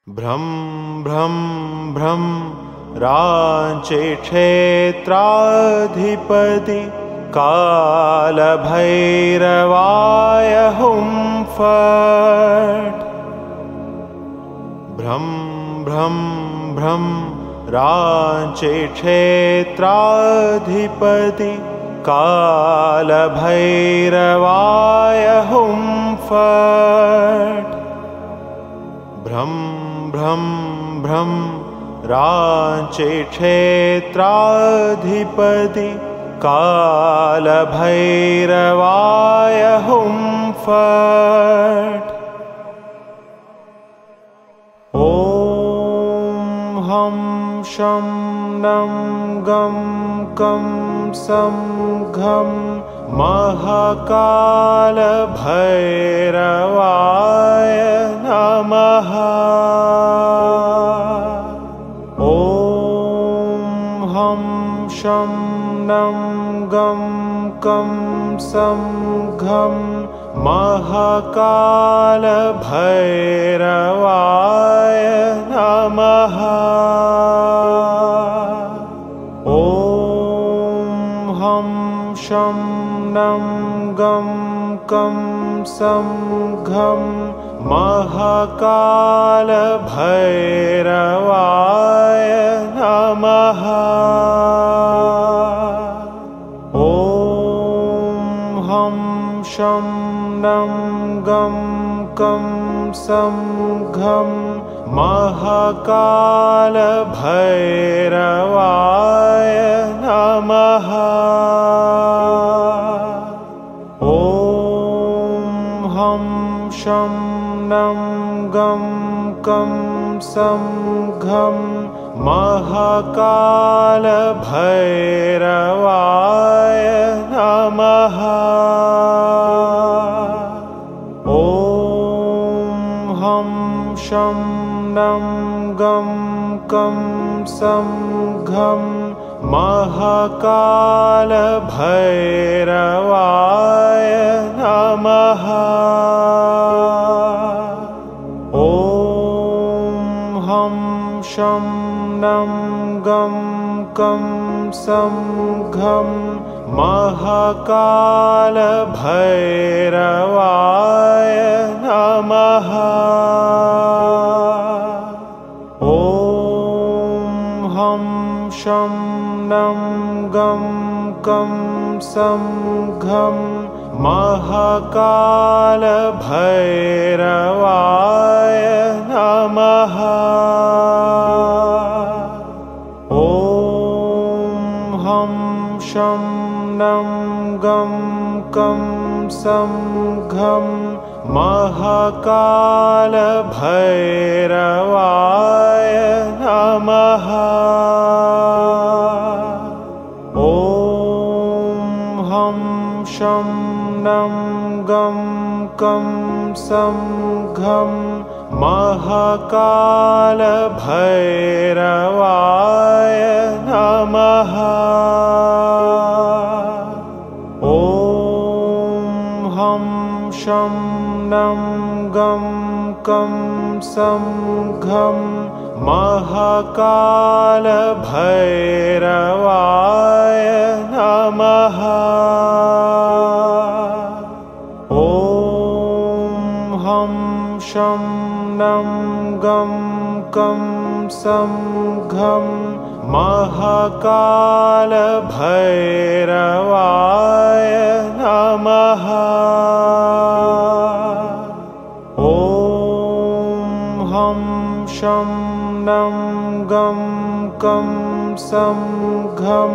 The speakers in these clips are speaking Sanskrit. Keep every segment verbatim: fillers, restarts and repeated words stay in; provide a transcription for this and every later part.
भ्रं भ्रं भ्रं राञ्ची क्षेत्राधिपति कालभैरवाय हुं फट्। भ्रं भ्रं भ्रं राञ्ची क्षेत्राधिपति कालभैरवाय हुं फट्। भ्रं भ्रं भ्रं राञ्ची क्षेत्राधिपति कालभैरवाय हुं फट्। ॐ हं शं नं गं कं सं घं महाकालभैरवाय नमः। ॐ हं शं नं गं कं सं घं महाकालभैरवाय नमः। ॐ हं शं नं गं कं सं घं महाकालभैरवाय नमः। ॐ हं शं नं गं कं सं घं महाकालभैरवाय नमः। ॐ हं शं नं गं कं सं घं महाकालभैरवाय नमः। ॐ हं शं नं गं कं सं घं महाकालभैरवाय नमः। ॐ हं शं नं गं कं सं घं महाकालभैरवाय नमः। ॐ हं शं नं गं कं सं घं महाकालभैरवाय नमः। ॐ हं शं नं गं कं सं घं महाकालभैरवाय नमः। ॐ हं शं नं गं कं सं घं महाकालभैरवाय नमः। ॐ हं शं नं गं कं सं घं महाकालभैरवाय नमः। ॐ हं शं नं गं कं सं घं महाकालभैरवाय नमः। ॐ हं शं नं गं कं सं घं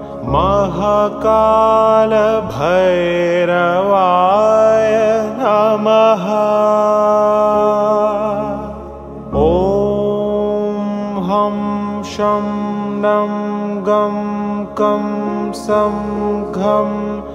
महाकालभैरवाय नमः। ॐ हं शं नं गं कं सं घं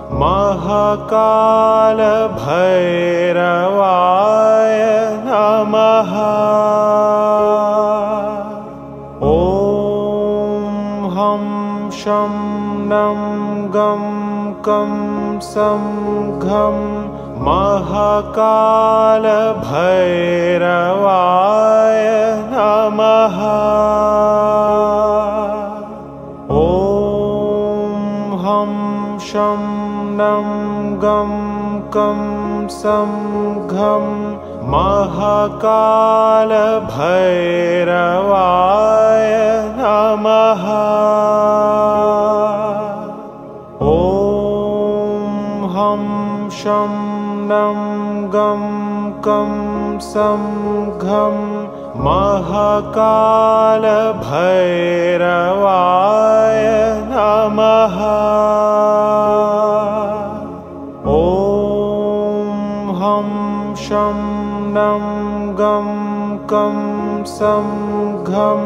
महाकालभैरवाय नमः। ॐ हं शं नं गं कं सं घं महाकालभैरवाय गं कं सं घं महाकालभैरवाय नमः। ॐ हं शं नं गं कं सं घं महाकालभैरवाय नमः। ॐ हं शं नं गं कं सं घं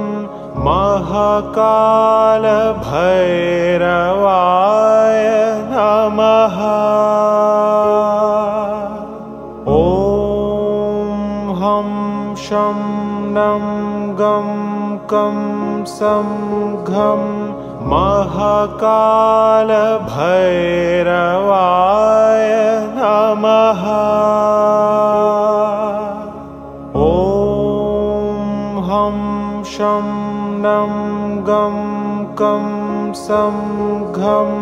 महाकालभैरवाय नमः। ॐ हं शं नं गं कं सं घं महाकालभैरवाय नमः। ॐ हं शं नं गं कं सं घं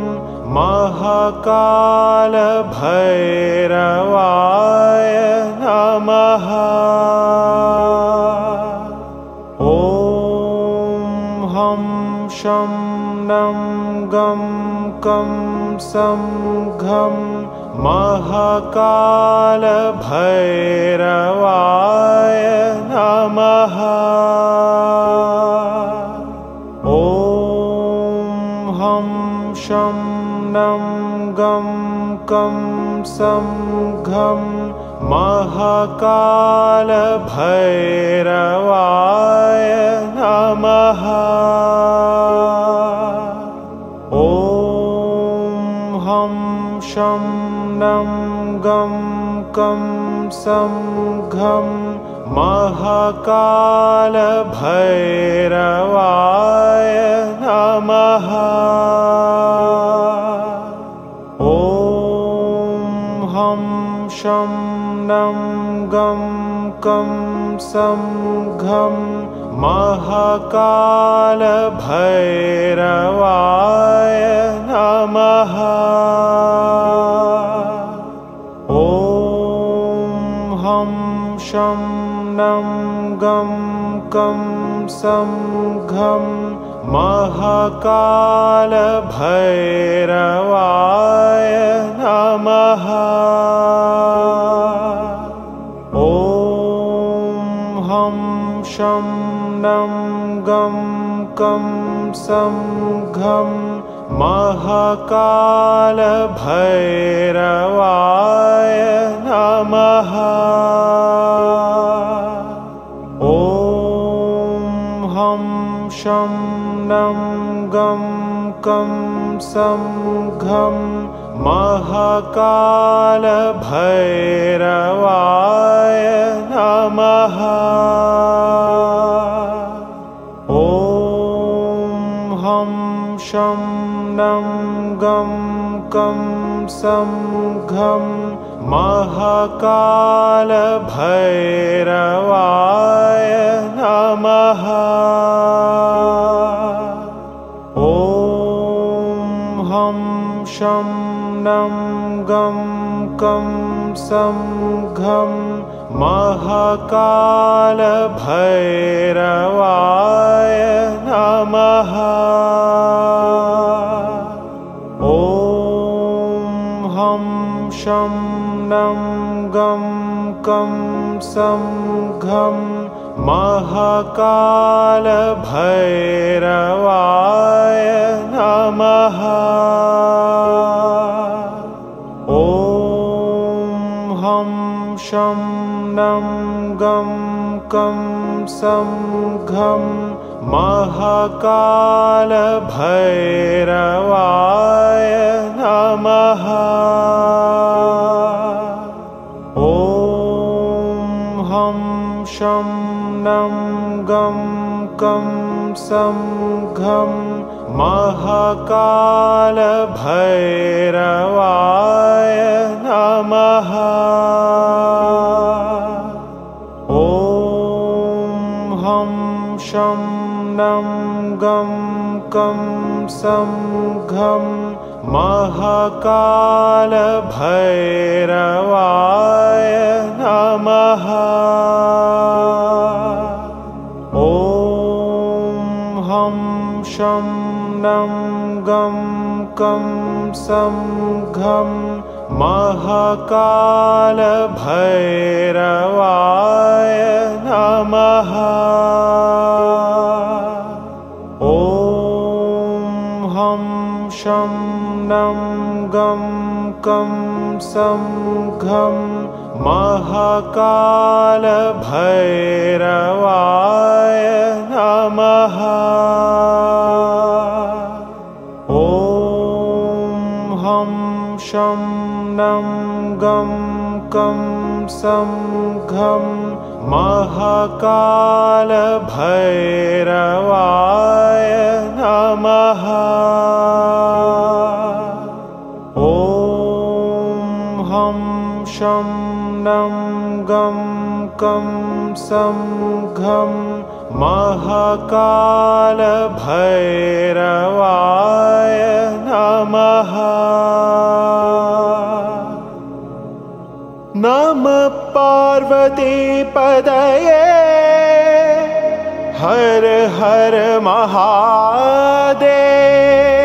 महाकालभैरवाय नमः। ॐ हं शं नं गं कं सं घं महाकालभैरवाय नमः। ॐ हं शं नं गं कं सं घं महाकालभैरवाय नमः। ॐ हं शं नं गं कं सं घं महाकालभैरवाय नमः। ॐ हं शं नं गं कं सं घं महाकालभैरवाय नमः। ॐ हं शं नं गं कं सं घं महाकालभैरवाय नमः। ॐ हं शं नं गं कं सं घं महाकालभैरवाय नमः। ॐ हं शं नं गं कं सं घं महाकालभैरवाय नमः। ॐ हं शं नं गं कं सं घं महाकालभैरवाय नमः। ॐ हं शं नं गं कं सं घं महाकालभैरवाय नमः। ॐ हं शं नं गं कं सं घं महाकालभैरवाय नमः। ॐ हं शं नं गं कं सं घं महाकालभैरवाय नमः। ॐ हं शं नं गं कं सं घं महाकालभैरवाय नमः। ॐ हं शं नं गं कं सं घं महाकाल भैरवाय नमः। ॐ हं शं नं गं कं सं घं महाकाल भैरवाय नमः। ॐ हं शं नं गं कं सं घं महाकाल भैरवाय नमः। ॐ हं शं नं गं कं सं घं महाकाल भैरवाय नमः। ॐ हं शं नं गं कं सं घं महाकाल भैरवाय नमः। नमः पार्वती पदये हर हर महादेव।